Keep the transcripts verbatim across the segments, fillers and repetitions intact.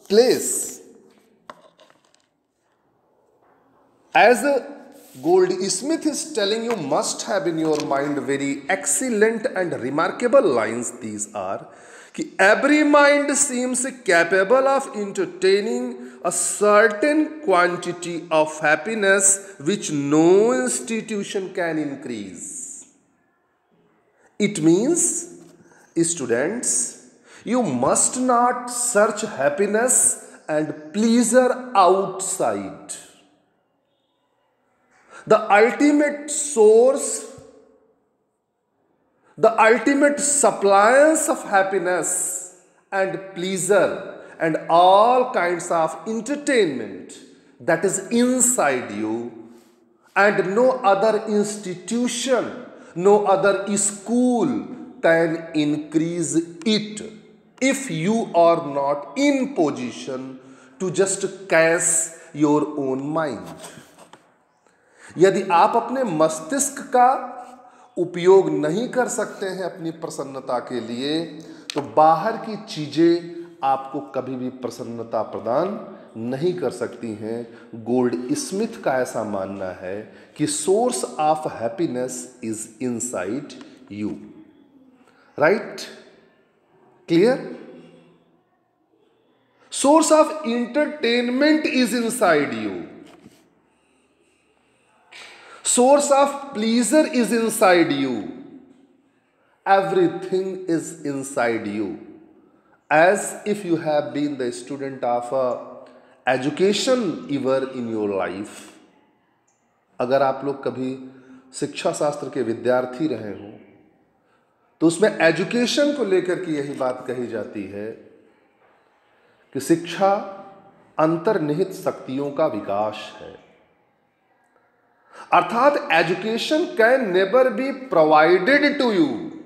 place. As Goldsmith is telling you, must have in your mind very excellent and remarkable lines. These are कि every mind seems capable of entertaining a certain quantity of happiness which no institution can increase. It means, students, you must not search happiness and pleasure outside. The ultimate source, the ultimate suppliers of happiness and pleasure and all kinds of entertainment that is inside you, and no other institution, no other school can increase it if you are not in position to just catch your own mind. यदि आप अपने मस्तिष्क का उपयोग नहीं कर सकते हैं अपनी प्रसन्नता के लिए, तो बाहर की चीजें आपको कभी भी प्रसन्नता प्रदान नहीं कर सकती हैं। गोल्डस्मिथ का ऐसा मानना है कि source of happiness is inside you. Right? Clear? Source of entertainment is inside you. Source of pleasure is inside you. Everything is inside you. As if you have been the student of a education ever in your life. अगर आप लोग कभी शिक्षा शास्त्र के विद्यार्थी रहे हो, तो उसमें एजुकेशन को लेकर के यही बात कही जाती है कि शिक्षा अंतर्निहित शक्तियों का विकास है। अर्थात education can never be provided to you,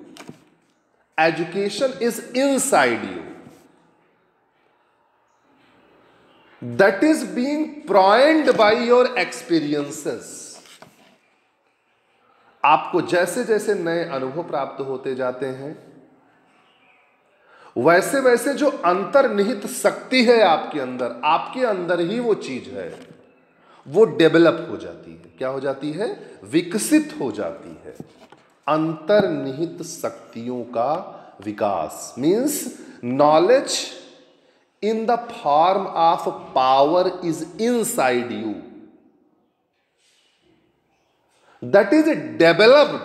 education is inside you, that is being provide by your experiences. आपको जैसे जैसे नए अनुभव प्राप्त होते जाते हैं, वैसे वैसे जो अंतर्निहित शक्ति है आपके अंदर, आपके अंदर ही वो चीज है, वो डेवलप हो जाती है। क्या हो जाती है? विकसित हो जाती है। अंतर्निहित शक्तियों का विकास means knowledge in the form of power is inside you, that is developed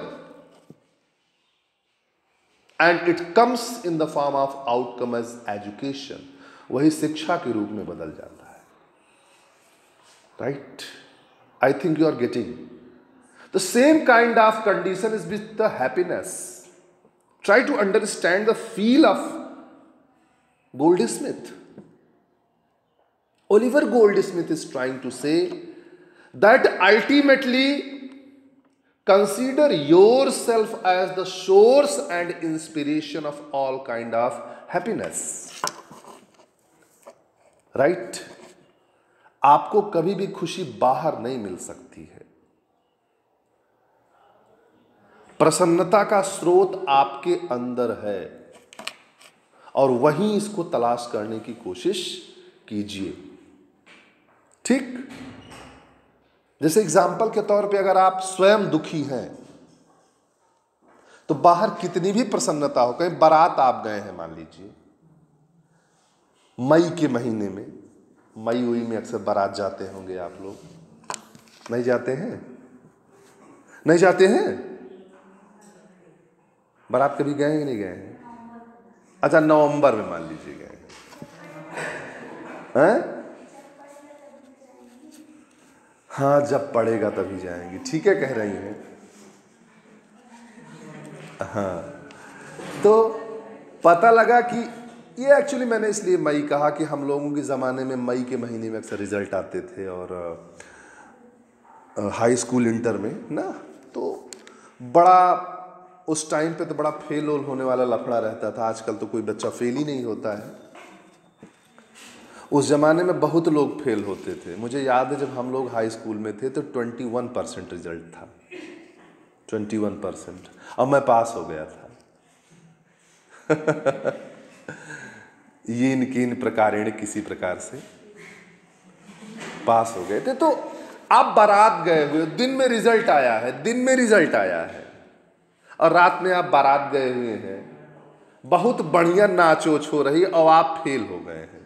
and it comes in the form of outcome as education. वही शिक्षा के रूप में बदल जाता है। Right? I think you are getting. The same kind of condition is with the happiness. Try to understand the feel of Goldsmith. Oliver Goldsmith is trying to say that ultimately consider yourself as the source and inspiration of all kind of happiness. Right? आपको कभी भी खुशी बाहर नहीं मिल सकती है। प्रसन्नता का स्रोत आपके अंदर है और वहीं इसको तलाश करने की कोशिश कीजिए। ठीक? जैसे एग्जाम्पल के तौर पे अगर आप स्वयं दुखी हैं, तो बाहर कितनी भी प्रसन्नता हो, कहीं बारात आप गए हैं मान लीजिए, मई के महीने में, मई उई में अक्सर बारात जाते होंगे आप लोग, नहीं जाते हैं? नहीं जाते हैं? बारात कभी गए हैं कि नहीं गए हैं? अच्छा, नवंबर में मान लीजिए गए हैं? हाँ, जब पड़ेगा तभी जाएंगे। ठीक है, कह रही हैं। हाँ, तो पता लगा कि ये एक्चुअली मैंने इसलिए मई कहा कि हम लोगों के ज़माने में मई के महीने में अक्सर रिजल्ट आते थे, और हाई स्कूल इंटर में ना, तो बड़ा उस टाइम पे तो बड़ा फेल ओल होने वाला लफड़ा रहता था। आजकल तो कोई बच्चा फेल ही नहीं होता है। उस ज़माने में बहुत लोग फेल होते थे। मुझे याद है जब हम लोग हाई स्कूल में थे तो इक्कीस परसेंट रिजल्ट था, इक्कीस परसेंट, और मैं पास हो गया था। येन केन प्रकारेण किसी प्रकार से पास हो गए थे। तो आप बारात गए हुए, दिन में रिजल्ट आया है, दिन में रिजल्ट आया है, और रात में आप बारात गए हुए हैं, बहुत बढ़िया नाचोच हो रही और आप फेल हो गए हैं।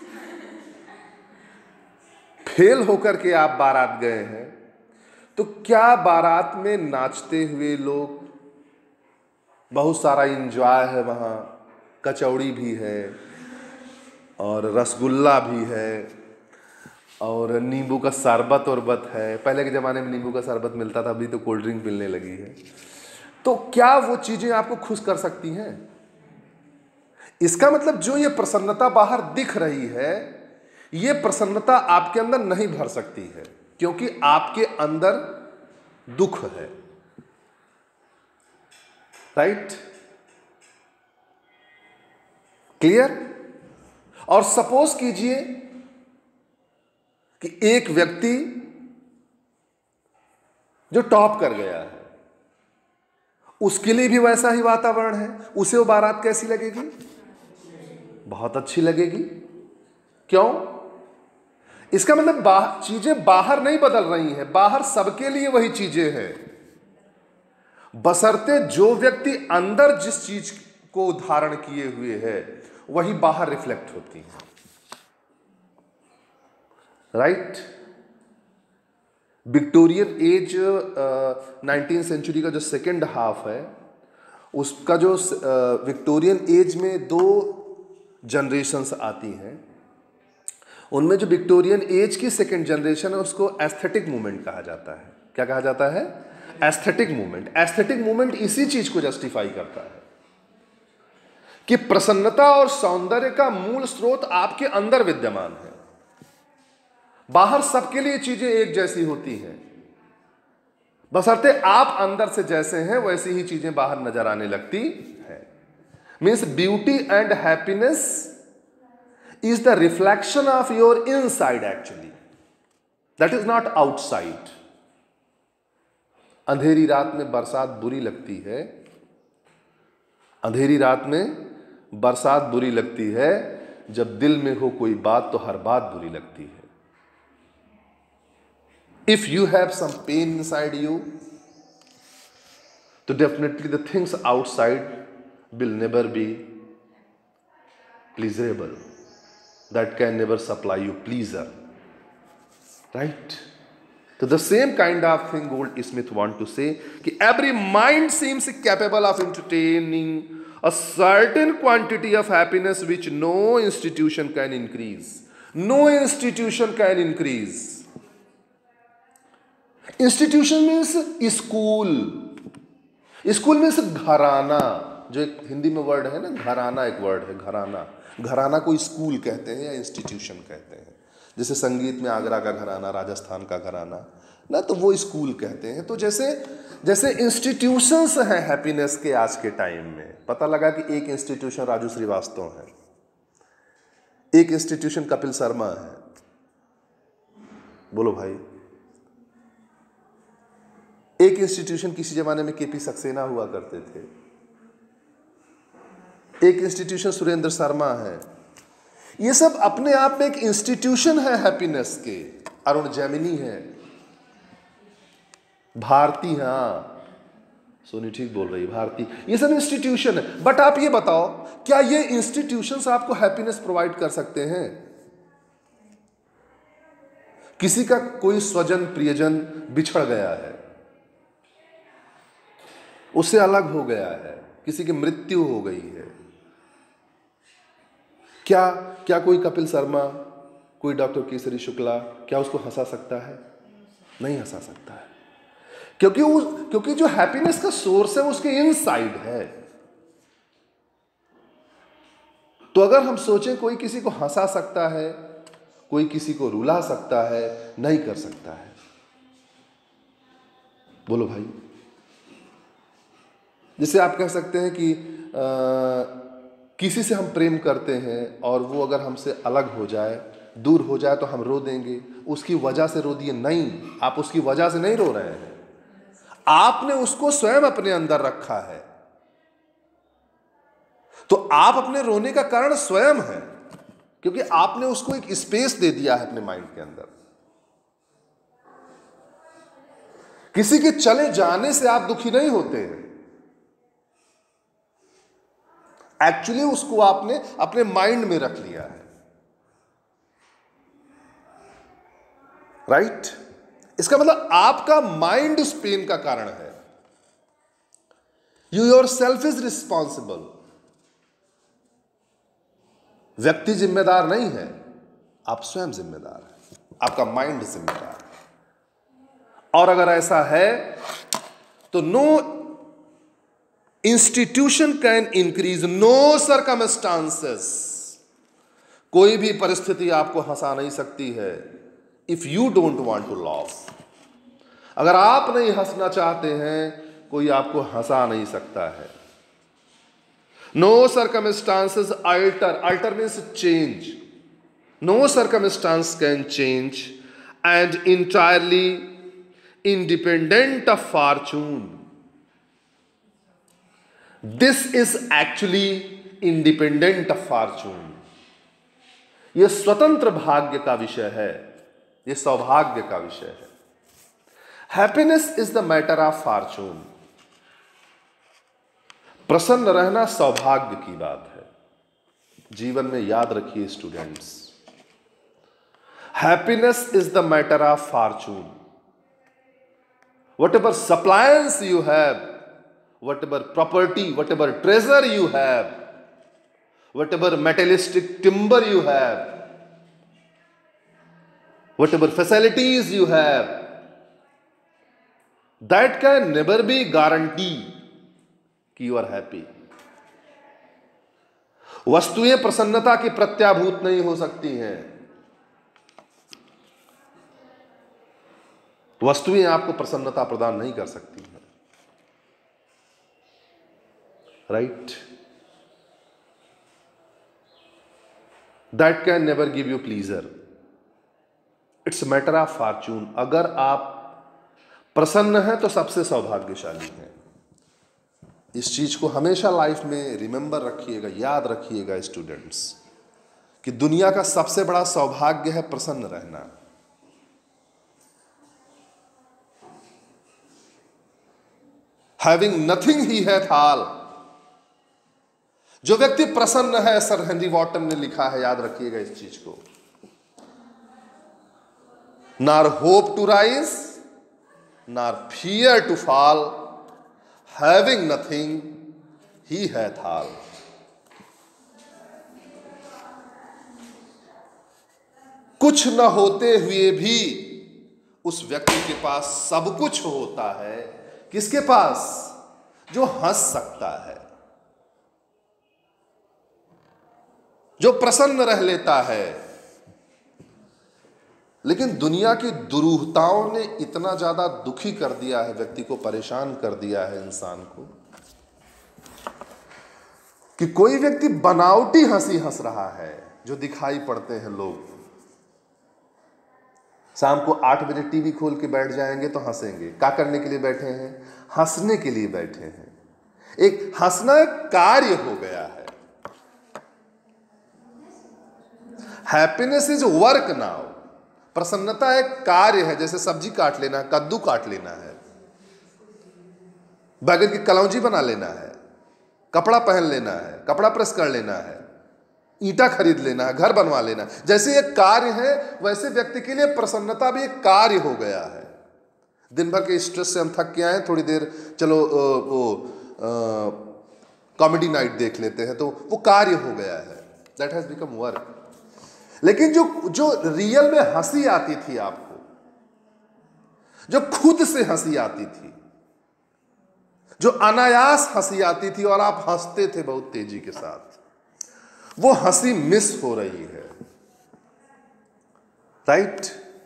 फेल होकर के आप बारात गए हैं, तो क्या बारात में नाचते हुए लोग, बहुत सारा एंजॉय है, वहाँ कचौड़ी भी है और रसगुल्ला भी है और नींबू का शरबत और बत है। पहले के ज़माने में नींबू का शरबत मिलता था, अभी तो कोल्ड ड्रिंक मिलने लगी है। तो क्या वो चीज़ें आपको खुश कर सकती हैं? इसका मतलब जो ये प्रसन्नता बाहर दिख रही है, ये प्रसन्नता आपके अंदर नहीं भर सकती है, क्योंकि आपके अंदर दुख है। राइट? क्लियर? और सपोज कीजिए कि एक व्यक्ति जो टॉप कर गया है, उसके लिए भी वैसा ही वातावरण है, उसे वो बारात कैसी लगेगी? बहुत अच्छी लगेगी। क्यों? इसका मतलब बाहर चीजें बाहर नहीं बदल रही हैं, बाहर सबके लिए वही चीजें हैं, बशर्ते जो व्यक्ति अंदर जिस चीज को धारण किए हुए है वही बाहर रिफ्लेक्ट होती है। Right? Victorian age, nineteen century का जो सेकेंड हाफ है, उसका जो विक्टोरियन एज में दो जनरेशन्स आती हैं, उनमें जो विक्टोरियन एज की सेकेंड जनरेशन है उसको एस्थेटिक मूवमेंट कहा जाता है। क्या कहा जाता है? Aesthetic movement. एस्थेटिक मूवमेंट इसी चीज को जस्टिफाई करता है कि प्रसन्नता और सौंदर्य का मूल स्रोत आपके अंदर विद्यमान है। बाहर सबके लिए चीजें एक जैसी होती हैं, बशर्ते आप अंदर से जैसे हैं वैसी ही चीजें बाहर नजर आने लगती है। Means beauty and happiness is the reflection of your inside actually, that is not outside. अंधेरी रात में बरसात बुरी लगती है, अंधेरी रात में बरसात बुरी लगती है, जब दिल में हो कोई बात तो हर बात बुरी लगती है। If you have some pain inside you, तो definitely the things outside will never be pleasurable. That can never supply you pleasure. Right? So the same kind of thing Goldsmith want to say कि every mind seems capable of entertaining a certain quantity of happiness which no institution can increase. No institution can increase. Institution means school. School means घराना, जो एक हिंदी में word है ना, घराना एक word है, घराना। घराना को स्कूल कहते हैं या इंस्टीट्यूशन कहते हैं। जैसे संगीत में आगरा का घराना, राजस्थान का घराना ना, तो वो स्कूल कहते हैं। तो जैसे जैसे इंस्टीट्यूशंस हैं हैप्पीनेस के आज के टाइम में, पता लगा कि एक इंस्टीट्यूशन राजू श्रीवास्तव है, एक इंस्टीट्यूशन कपिल शर्मा है। बोलो भाई। एक इंस्टीट्यूशन किसी जमाने में केपी सक्सेना हुआ करते थे, एक इंस्टीट्यूशन सुरेंद्र शर्मा है। ये सब अपने आप में एक इंस्टीट्यूशन है हैप्पीनेस के। अरुण जैमिनी है, भारती, हाँ सोनी ठीक बोल रही, भारती, ये सब इंस्टीट्यूशन है। बट आप ये बताओ, क्या ये इंस्टीट्यूशंस आपको हैप्पीनेस प्रोवाइड कर सकते हैं? किसी का कोई स्वजन प्रियजन बिछड़ गया है, उससे अलग हो गया है, किसी की मृत्यु हो गई है, क्या क्या कोई कपिल शर्मा, कोई डॉक्टर केसरी शुक्ला क्या उसको हंसा सकता है? नहीं हंसा सकता है, क्योंकि वो क्योंकि जो हैप्पीनेस का सोर्स है उसके इनसाइड है। तो अगर हम सोचें कोई किसी को हंसा सकता है, कोई किसी को रुला सकता है, नहीं कर सकता है। बोलो भाई। जैसे आप कह सकते हैं कि आ, किसी से हम प्रेम करते हैं और वो अगर हमसे अलग हो जाए, दूर हो जाए, तो हम रो देंगे, उसकी वजह से रो दिए। नहीं, आप उसकी वजह से नहीं रो रहे हैं, आपने उसको स्वयं अपने अंदर रखा है। तो आप अपने रोने का कारण स्वयं है, क्योंकि आपने उसको एक स्पेस दे दिया है अपने माइंड के अंदर। किसी के चले जाने से आप दुखी नहीं होते हैं, एक्चुअली उसको आपने अपने माइंड में रख लिया है, राइट right? इसका मतलब आपका माइंड उस पेन का कारण है। You yourself is responsible. व्यक्ति जिम्मेदार नहीं है, आप स्वयं जिम्मेदार हैं, आपका माइंड जिम्मेदार है। और अगर ऐसा है तो no institution can increase, no circumstances, कोई भी परिस्थिति आपको हंसा नहीं सकती है if you don't want to laugh. अगर आप नहीं हंसना चाहते हैं, कोई आपको हंसा नहीं सकता है। No circumstances alter, alter means change, no circumstance can change and entirely independent of fortune. This is actually independent of fortune. यह स्वतंत्र भाग्य का विषय है, यह सौभाग्य का विषय है। Happiness is the matter of fortune. प्रसन्न रहना सौभाग्य की बात है। जीवन में याद रखिए students, happiness is the matter of fortune. whatever suppliance you have, whatever property, whatever treasure you have, whatever materialistic timber you have, whatever facilities you have, that can never be guarantee कि you are happy. वस्तुएं प्रसन्नता की प्रत्याभूत नहीं हो सकती हैं। वस्तुएं आपको प्रसन्नता प्रदान नहीं कर सकती हैं, right? That can never give you pleasure, it's matter of fortune. अगर आप प्रसन्न हैं तो सबसे सौभाग्यशाली हैं। इस चीज को हमेशा लाइफ में रिमेंबर रखिएगा, याद रखिएगा स्टूडेंट्स, कि दुनिया का सबसे बड़ा सौभाग्य है प्रसन्न रहना। Having nothing he hath all। जो व्यक्ति प्रसन्न है, सर हेनरी वॉटन ने लिखा है, याद रखिएगा इस चीज को, nor hope to rise nor fear to fall, having nothing he hath all. कुछ न होते हुए भी उस व्यक्ति के पास सब कुछ होता है। किसके पास? जो हंस सकता है, जो प्रसन्न रह लेता है। लेकिन दुनिया की दुरूहताओं ने इतना ज्यादा दुखी कर दिया है, व्यक्ति को परेशान कर दिया है, इंसान को, कि कोई व्यक्ति बनावटी हंसी हंस रहा है, जो दिखाई पड़ते हैं लोग। शाम को आठ बजे टीवी खोल के बैठ जाएंगे तो हंसेंगे। क्या करने के लिए बैठे हैं? हंसने के लिए बैठे हैं। एक हंसना एक कार्य हो गया है। Happiness is work now. प्रसन्नता एक कार्य है, जैसे सब्जी काट लेना, कद्दू काट लेना है, बैगन की कलौंजी बना लेना है, कपड़ा पहन लेना है, कपड़ा प्रेस कर लेना है, ईंटा खरीद लेना है, घर बनवा लेना। जैसे एक कार्य है, वैसे व्यक्ति के लिए प्रसन्नता भी एक कार्य हो गया है। दिन भर के स्ट्रेस से हम थक के आए, थोड़ी देर चलो वो कॉमेडी नाइट देख लेते हैं, तो वो कार्य हो गया है, दैट हैज बिकम वर्क। लेकिन जो जो रियल में हंसी आती थी आपको, जो खुद से हंसी आती थी, जो अनायास हंसी आती थी और आप हंसते थे बहुत तेजी के साथ, वो हंसी मिस हो रही है, राइट?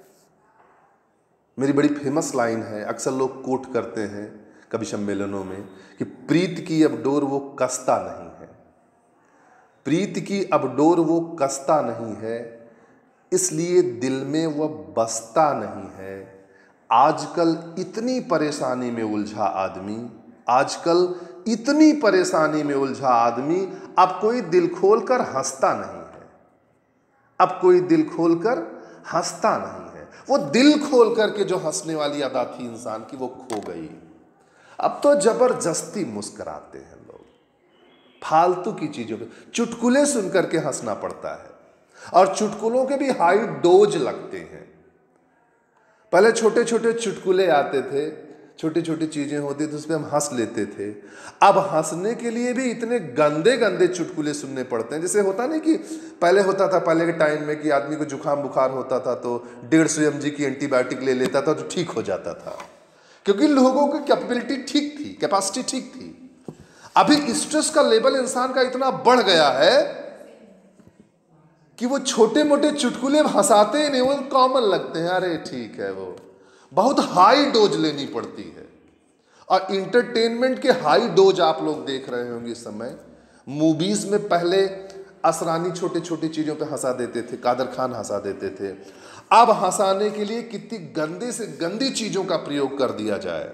मेरी बड़ी फेमस लाइन है, अक्सर लोग कोट करते हैं कभी सम्मेलनों में, कि प्रीत की अब डोर वो कसता नहीं है। प्रीत की अब डोर वो कसता नहीं है, इसलिए दिल में वह बसता नहीं है। आजकल इतनी परेशानी में उलझा आदमी, आजकल इतनी परेशानी में उलझा आदमी अब कोई दिल खोलकर हंसता नहीं है। अब कोई दिल खोलकर हंसता नहीं है। वो दिल खोल करके जो हंसने वाली अदा थी इंसान की, वो खो गई। अब तो जबरदस्ती मुस्कुराते हैं लोग, फालतू की चीजों पे चुटकुले सुन करके हंसना पड़ता है, और चुटकुलों के भी हाई डोज लगते हैं। पहले छोटे छोटे चुटकुले आते थे, छोटी छोटी चीजें होती थी, उस पर हम हंस लेते थे। अब हंसने के लिए भी इतने गंदे गंदे चुटकुले सुनने पड़ते हैं। जैसे होता नहीं कि पहले होता था, पहले के टाइम में कि आदमी को जुकाम बुखार होता था तो डेढ़ सौ एम जी की एंटीबायोटिक ले लेता था तो ठीक हो जाता था, क्योंकि लोगों की कैपेबिलिटी ठीक थी, कैपेसिटी ठीक थी। अभी स्ट्रेस का लेवल इंसान का इतना बढ़ गया है कि वो छोटे मोटे चुटकुले हंसाते ही नहीं, वो कॉमन लगते हैं। अरे ठीक है, वो बहुत हाई डोज लेनी पड़ती है। और इंटरटेनमेंट के हाई डोज आप लोग देख रहे होंगे इस समय। मूवीज में पहले असरानी छोटे छोटे चीजों पे हंसा देते थे, कादर खान हंसा देते थे। अब हंसाने के लिए कितनी गंदे से गंदी चीजों का प्रयोग कर दिया जाए।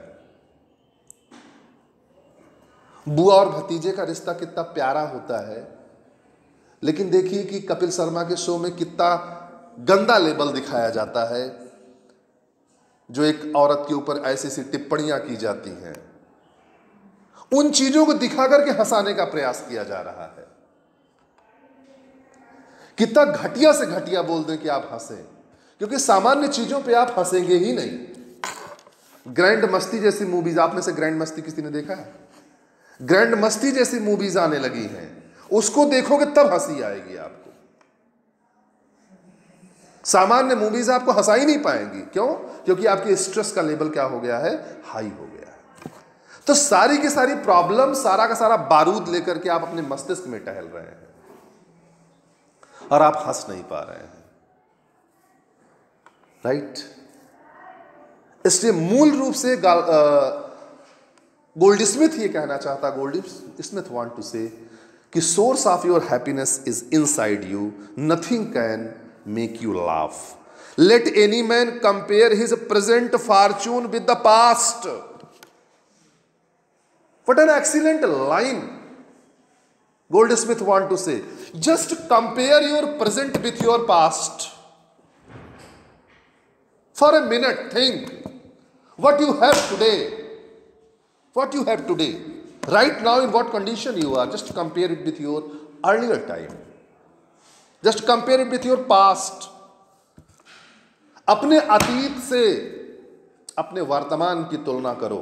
बुआ और भतीजे का रिश्ता कितना प्यारा होता है, लेकिन देखिए कि कपिल शर्मा के शो में कितना गंदा लेवल दिखाया जाता है, जो एक औरत के ऊपर ऐसी ऐसी टिप्पणियां की जाती हैं। उन चीजों को दिखा करके हंसाने का प्रयास किया जा रहा है। कितना घटिया से घटिया बोल दें कि आप हंसें, क्योंकि सामान्य चीजों पे आप हंसेंगे ही नहीं। ग्रैंड मस्ती जैसी मूवीज, आप में से ग्रैंड मस्ती किसी ने देखा है? ग्रैंड मस्ती जैसी मूवीज आने लगी हैं, उसको देखोगे तब हंसी आएगी आपको। सामान्य मूवीज आपको हंसा ही नहीं पाएंगी। क्यों? क्योंकि आपके स्ट्रेस का लेवल क्या हो गया है? हाई हो गया है। तो सारी की सारी प्रॉब्लम, सारा का सारा बारूद लेकर के आप अपने मस्तिष्क में टहल रहे हैं और आप हंस नहीं पा रहे हैं। राइट? इसलिए मूल रूप से गोल्ड स्मिथ ये कहना चाहता, gold Smith want to say कि source of your happiness is inside you, nothing can make you laugh. Let any man compare his present fortune with the past. What an excellent line Goldsmith want to say. Just compare your present with your past. For a minute, think what you have today. What you have today. Right now, in what condition you are. Just compare it with your earlier time. Just compare it with your past. अपने अतीत से अपने वर्तमान की तुलना करो।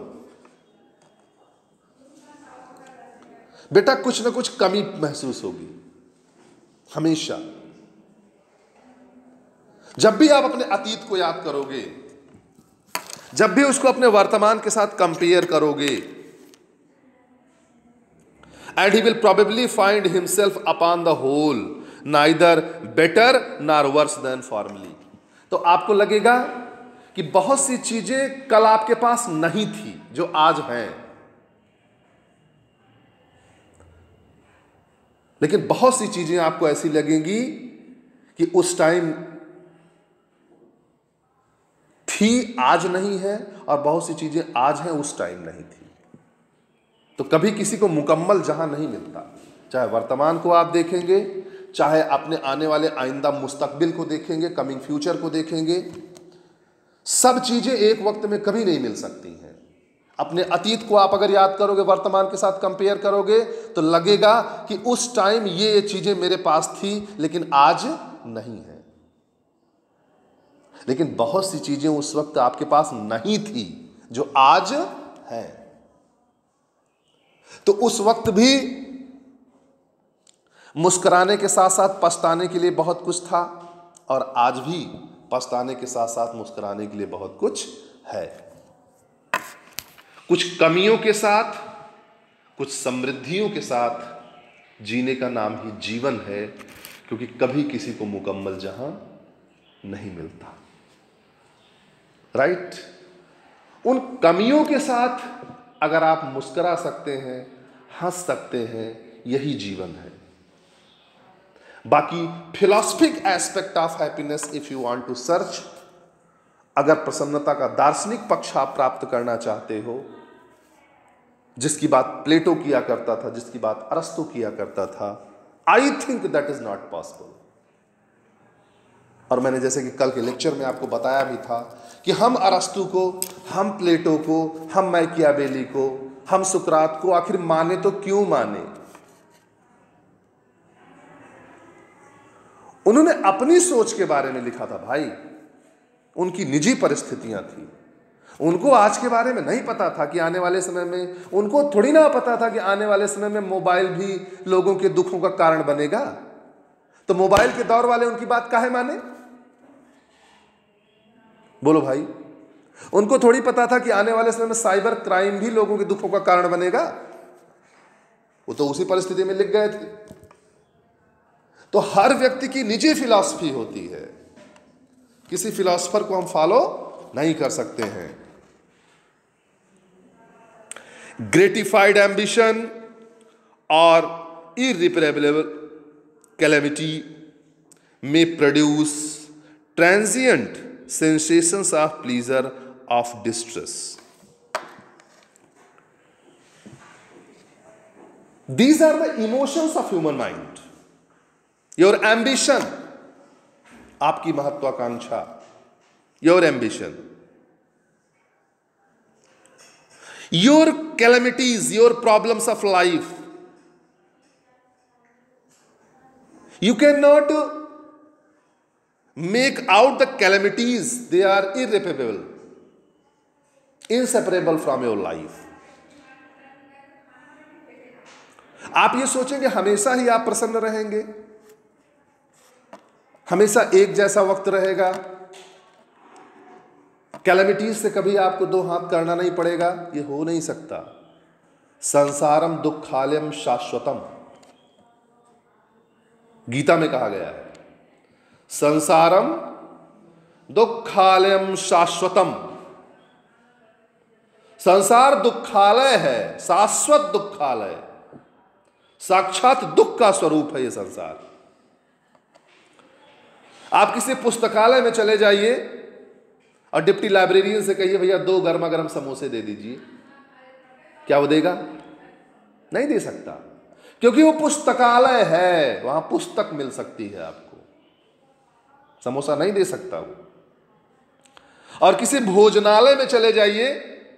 बेटा कुछ ना कुछ कमी महसूस होगी हमेशा। जब भी आप अपने अतीत को याद करोगे, जब भी उसको अपने वर्तमान के साथ कंपेयर करोगे, and he will probably find himself upon the whole neither better nor worse than formerly. तो आपको लगेगा कि बहुत सी चीजें कल आपके पास नहीं थी जो आज हैं, लेकिन बहुत सी चीजें आपको ऐसी लगेंगी कि उस टाइम थी, आज नहीं है, और बहुत सी चीजें आज हैं, उस टाइम नहीं थी। तो कभी किसी को मुकम्मल जहां नहीं मिलता। चाहे वर्तमान को आप देखेंगे, चाहे अपने आने वाले आइंदा मुस्तकबिल को देखेंगे, कमिंग फ्यूचर को देखेंगे, सब चीजें एक वक्त में कभी नहीं मिल सकती हैं। अपने अतीत को आप अगर याद करोगे, वर्तमान के साथ कंपेयर करोगे, तो लगेगा कि उस टाइम ये चीजें मेरे पास थी लेकिन आज नहीं है। लेकिन बहुत सी चीजें उस वक्त आपके पास नहीं थी जो आज है। तो उस वक्त भी मुस्कुराने के साथ साथ पछताने के लिए बहुत कुछ था, और आज भी पछताने के साथ साथ मुस्कुराने के लिए बहुत कुछ है। कुछ कमियों के साथ, कुछ समृद्धियों के साथ जीने का नाम ही जीवन है, क्योंकि कभी किसी को मुकम्मल जहां नहीं मिलता। राइट? उन कमियों के साथ अगर आप मुस्कुरा सकते हैं, हंस सकते हैं, यही जीवन है। बाकी philosophic aspect of happiness if you want to search, अगर प्रसन्नता का दार्शनिक पक्ष आप प्राप्त करना चाहते हो, जिसकी बात प्लेटो किया करता था, जिसकी बात अरस्तु किया करता था, I think that is not possible. और मैंने जैसे कि कल के लेक्चर में आपको बताया भी था कि हम अरस्तु को, हम प्लेटो को, हम मैकियावेली को, हम सुकरात को आखिर माने तो क्यों माने? उन्होंने अपनी सोच के बारे में लिखा था भाई, उनकी निजी परिस्थितियां थी। उनको आज के बारे में नहीं पता था कि आने वाले समय में, उनको थोड़ी ना पता था कि आने वाले समय में मोबाइल भी लोगों के दुखों का कारण बनेगा। तो मोबाइल के दौर वाले उनकी बात काहे माने? बोलो भाई, उनको थोड़ी पता था कि आने वाले समय में साइबर क्राइम भी लोगों के दुखों का कारण बनेगा। वो तो उसी परिस्थिति में लिख गए थे। तो हर व्यक्ति की निजी फिलॉसफी होती है, किसी फिलॉसफर को हम फॉलो नहीं कर सकते हैं। ग्रेटिफाइड एम्बिशन और इरिपेरेबल कैलेमिटी में produce transient sensations of pleasure, of distress. These are the emotions of human mind. Your ambition, आपकी महत्वाकांक्षा, your ambition, your calamities, your problems of life. You cannot make out the calamities, they are irreparable, inseparable from your life. आप ये सोचेंगे हमेशा ही आप प्रसन्न रहेंगे, हमेशा एक जैसा वक्त रहेगा, कैलेमिटीज से कभी आपको दो हाथ करना नहीं पड़ेगा, ये हो नहीं सकता। संसारम दुखालयम शाश्वतम, गीता में कहा गया है, संसारम दुखालयम शाश्वतम। संसार दुखालय है, शाश्वत दुखालय, साक्षात दुख का स्वरूप है ये संसार। आप किसी पुस्तकालय में चले जाइए और डिप्टी लाइब्रेरियन से कहिए भैया दो गर्मा गर्म समोसे दे दीजिए, क्या वो देगा? नहीं दे सकता, क्योंकि वो पुस्तकालय है, वहां पुस्तक मिल सकती है, आपको समोसा नहीं दे सकता वो। और किसी भोजनालय में चले जाइए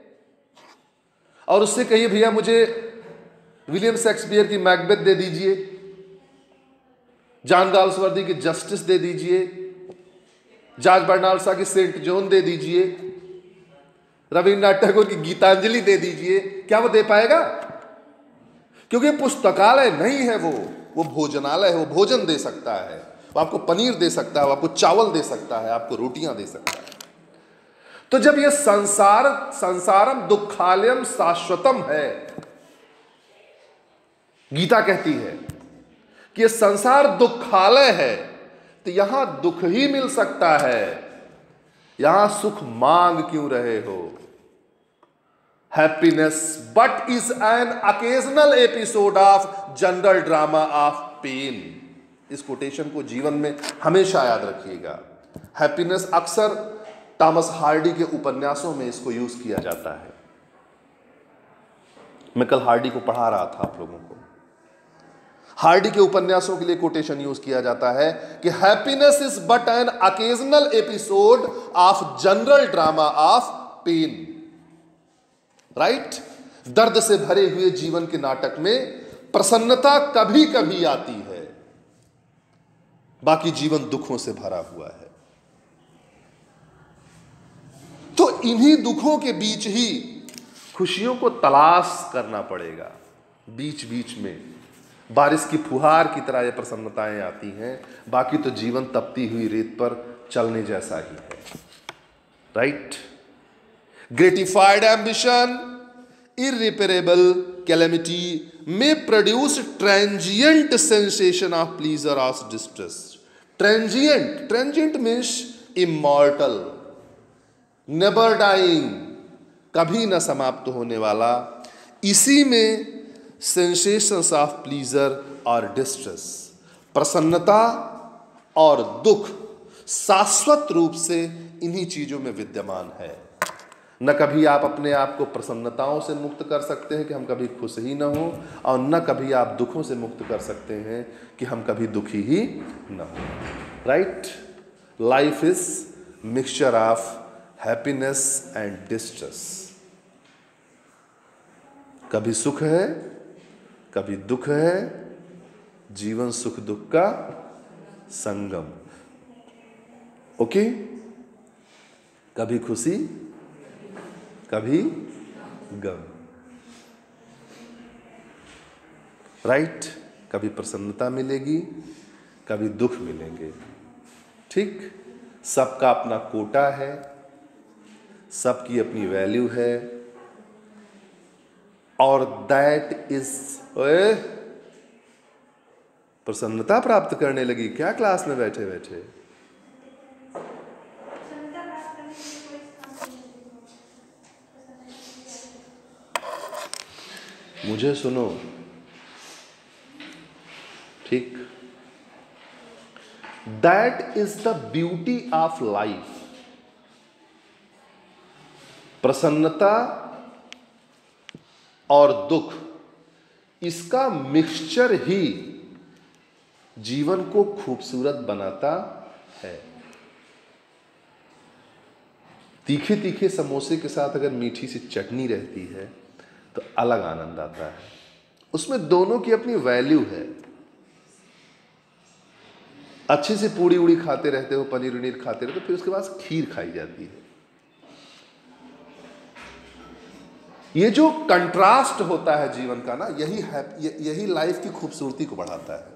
और उससे कहिए भैया मुझे विलियम शेक्सपियर की मैकबेथ दे दीजिए, जॉन गाल्सवर्दी की जस्टिस दे दीजिए, जॉर्ज बर्नार्ड शॉ की सेंट जॉन दे दीजिए, रविन्द्रनाथ टैगोर की गीतांजलि दे दीजिए, क्या वो दे पाएगा? क्योंकि पुस्तकालय नहीं है, वो वो भोजनालय है। वो भोजन दे सकता है, वो आपको पनीर दे सकता है, वो आपको चावल दे सकता है, आपको रोटियां दे सकता है। तो जब ये संसार संसारम दुखालयम शाश्वतम है, गीता कहती है कि ये संसार दुखालय है, तो यहां दुख ही मिल सकता है, यहां सुख मांग क्यों रहे हो? Happiness but is an occasional episode of general drama of pain. इस कोटेशन को जीवन में हमेशा याद रखिएगा। हैप्पीनेस अक्सर थॉमस हार्डी के उपन्यासों में इसको यूज किया जाता है। मैं कल हार्डी को पढ़ा रहा था आप लोगों को। हार्डी के उपन्यासों के लिए कोटेशन यूज किया जाता है कि happiness is but an occasional episode of general drama of pain. Right? दर्द से भरे हुए जीवन के नाटक में प्रसन्नता कभी कभी आती है, बाकी जीवन दुखों से भरा हुआ है। तो इन्हीं दुखों के बीच ही खुशियों को तलाश करना पड़ेगा। बीच बीच में बारिश की फुहार की तरह ये प्रसन्नताएं आती हैं, बाकी तो जीवन तपती हुई रेत पर चलने जैसा ही है। Right? Gratified ambition, irreparable calamity may produce transient sensation of pleasure or distress. Transient, transient means immortal, never dying, कभी न समाप्त होने वाला। इसी में sensations of pleasure और distress, प्रसन्नता और दुख शाश्वत रूप से इन्हीं चीजों में विद्यमान है। न कभी आप अपने आप को प्रसन्नताओं से मुक्त कर सकते हैं कि हम कभी खुश ही न हो, और न कभी आप दुखों से मुक्त कर सकते हैं कि हम कभी दुखी ही न हो। Right? Life is mixture of happiness and distress. कभी सुख है, कभी दुख है, जीवन सुख दुख का संगम। ओके? कभी खुशी, कभी गम। राइट? कभी प्रसन्नता मिलेगी, कभी दुख मिलेंगे। ठीक? सबका अपना कोटा है, सबकी अपनी वैल्यू है, और दैट इज प्रसन्नता प्राप्त करने लगी क्या क्लास में बैठे बैठे? मुझे सुनो, ठीक? That is the beauty of life. प्रसन्नता और दुख, इसका मिक्सचर ही जीवन को खूबसूरत बनाता है। तीखे तीखे समोसे के साथ अगर मीठी सी चटनी रहती है तो अलग आनंद आता है। उसमें दोनों की अपनी वैल्यू है। अच्छी सी पूड़ी उड़ी खाते रहते हो, पनीर उनीर खाते रहते हो, फिर उसके बाद खीर खाई जाती है। ये जो कंट्रास्ट होता है जीवन का ना, यही है, यही लाइफ की खूबसूरती को बढ़ाता है।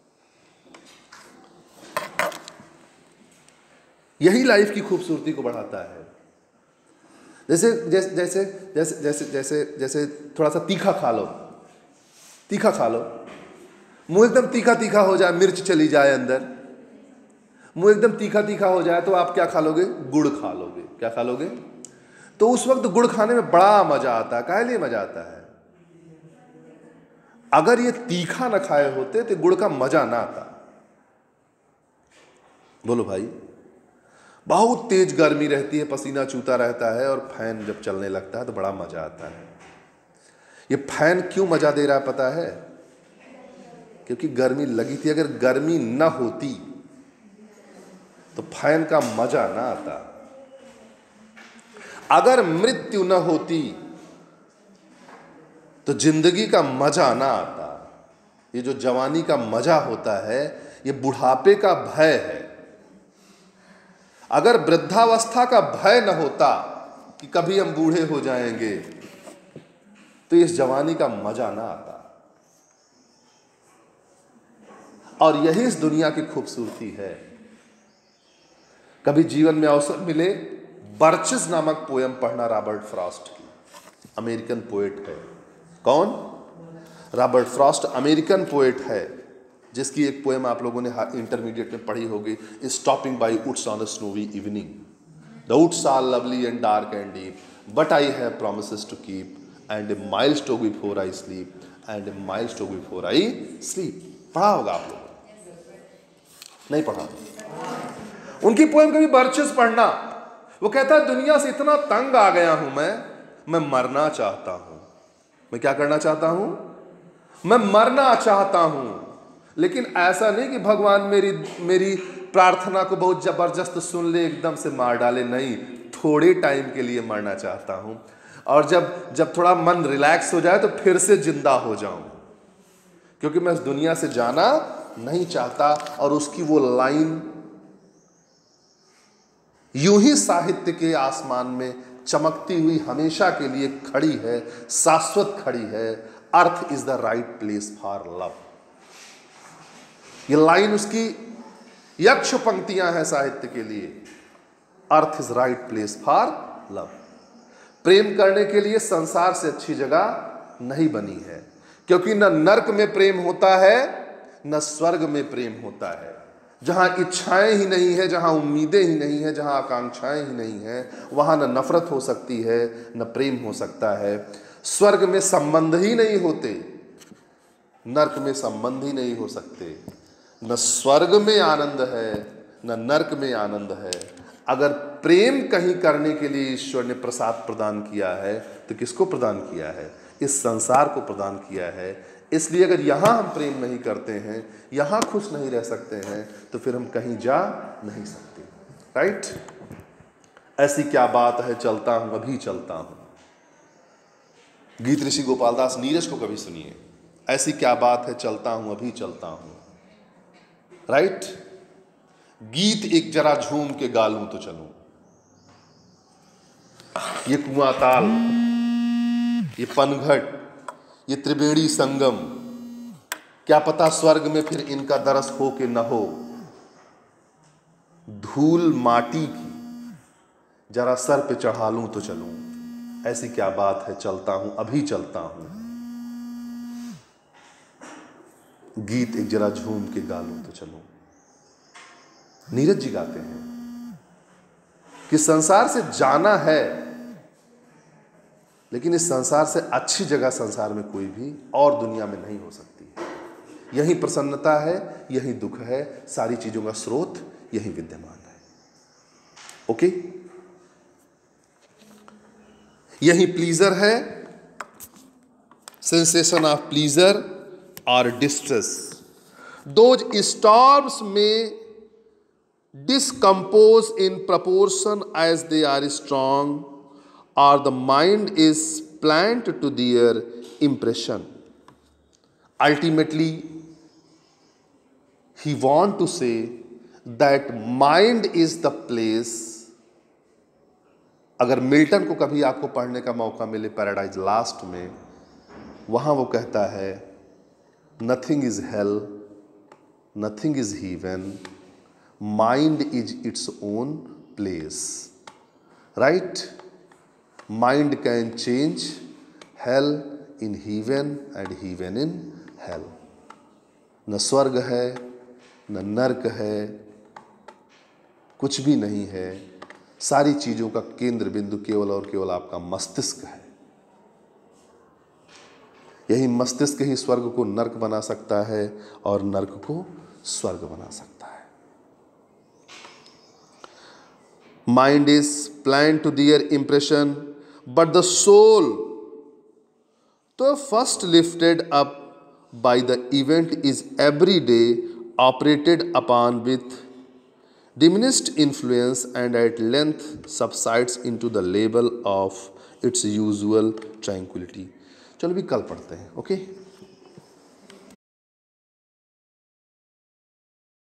यही लाइफ की खूबसूरती को बढ़ाता है। जैसे जैसे जैसे जैसे जैसे जैसे जैसे थोड़ा सा तीखा खा लो, तीखा खा लो, मुंह एकदम तीखा तीखा हो जाए, मिर्च चली जाए अंदर, मुंह एकदम तीखा तीखा हो जाए, तो आप क्या खा लोगे? गुड़ खा लोगे। क्या खा लोगे? तो उस वक्त गुड़ खाने में बड़ा मजा आता है। काहे लिए मजा आता है? अगर ये तीखा ना खाए होते तो गुड़ का मजा ना आता। बोलो भाई, बहुत तेज गर्मी रहती है, पसीना चूता रहता है, और फैन जब चलने लगता है तो बड़ा मजा आता है। ये फैन क्यों मजा दे रहा है पता है? क्योंकि गर्मी लगी थी। अगर गर्मी ना होती तो फैन का मजा ना आता। अगर मृत्यु न होती तो जिंदगी का मजा ना आता। ये जो जवानी का मजा होता है, ये बुढ़ापे का भय है। अगर वृद्धावस्था का भय न होता कि कभी हम बूढ़े हो जाएंगे, तो इस जवानी का मजा ना आता। और यही इस दुनिया की खूबसूरती है। कभी जीवन में अवसर मिले, बर्चेस नामक पोयम पढ़ना, रॉबर्ट फ्रॉस्ट की। अमेरिकन पोएट है। कौन? रॉबर्ट फ्रॉस्ट अमेरिकन पोएट है, जिसकी एक पोएम आप लोगों ने इंटरमीडिएट में पढ़ी होगी, stopping by woods on a snowy evening. The woods are lovely and dark and deep, but I have promises to keep, and a miles to before I sleep, and a miles to before I sleep. पढ़ा होगा आप लोगों ने? नहीं पढ़ा? उनकी poem कभी birches पढ़ना। वो कहता है, दुनिया से इतना तंग आ गया हूं मैं मैं मरना चाहता हूं। मैं क्या करना चाहता हूं? मैं मरना चाहता हूं। लेकिन ऐसा नहीं कि भगवान मेरी मेरी प्रार्थना को बहुत जबरदस्त सुन ले, एकदम से मार डाले। नहीं, थोड़े टाइम के लिए मरना चाहता हूं, और जब जब थोड़ा मन रिलैक्स हो जाए तो फिर से जिंदा हो जाऊं, क्योंकि मैं इस दुनिया से जाना नहीं चाहता। और उसकी वो लाइन यूं ही साहित्य के आसमान में चमकती हुई हमेशा के लिए खड़ी है, शाश्वत खड़ी है। Earth is the right place for love. ये लाइन उसकी यक्ष पंक्तियां हैं साहित्य के लिए। Earth is right place for love. प्रेम करने के लिए संसार से अच्छी जगह नहीं बनी है, क्योंकि न नर्क में प्रेम होता है, न स्वर्ग में प्रेम होता है। जहां इच्छाएं ही नहीं है, जहां उम्मीदें ही नहीं है, जहां आकांक्षाएं ही नहीं है, वहां न नफरत हो सकती है, न प्रेम हो सकता है। स्वर्ग में संबंध ही नहीं होते, नर्क में संबंध ही नहीं हो सकते। न स्वर्ग में आनंद है, न नर्क में आनंद है। अगर प्रेम कहीं करने के लिए ईश्वर ने प्रसाद प्रदान किया है तो किसको प्रदान किया है? इस संसार को प्रदान किया है। इसलिए अगर यहाँ हम प्रेम नहीं करते हैं, यहाँ खुश नहीं रह सकते हैं, तो फिर हम कहीं जा नहीं सकते। राइट? ऐसी क्या बात है, चलता हूं अभी चलता हूं। गीत ऋषि गोपाल दास नीरज को कभी सुनिए, ऐसी क्या बात है, चलता हूं अभी चलता हूं। राइट? गीत एक जरा झूम के गा लूं तो चलूं। ये कुआं ताल, ये पनघट, ये त्रिवेणी संगम, क्या पता स्वर्ग में फिर इनका दरस हो कि न हो। धूल माटी की जरा सर पे चढ़ा लूं तो चलूं। ऐसी क्या बात है, चलता हूं अभी चलता हूं। गीत एक जरा झूम के गा लूं तो चलूं। नीरज जी गाते हैं कि संसार से जाना है, लेकिन इस संसार से अच्छी जगह संसार में कोई भी और दुनिया में नहीं हो सकती है। यही प्रसन्नता है, यही दुख है, सारी चीजों का स्रोत यही विद्यमान है। ओके? यही प्लीजर है, सेंसेशन ऑफ प्लीजर और डिस्ट्रेस। दोज स्टॉर्म्स में discompose in proportion as they are strong, or the mind is plant to their impression. Ultimately, he want to say that mind is the place. अगर Milton को कभी आपको पढ़ने का मौका मिले पैराडाइज लास्ट में, वहां वो कहता है nothing is hell, nothing is heaven, mind is its own place. Right? Mind can change hell in heaven and heaven in hell. न स्वर्ग है, न नर्क है, कुछ भी नहीं है। सारी चीजों का केंद्र बिंदु केवल और केवल आपका मस्तिष्क है। यही मस्तिष्क ही स्वर्ग को नर्क बना सकता है और नर्क को स्वर्ग बना सकता है। Mind is blind to their impression, but the soul, though first lifted up by the event, is every day operated upon with diminished influence and at length subsides into the level of its usual tranquility. चलो भी कल पढ़ते हैं. Okay okay?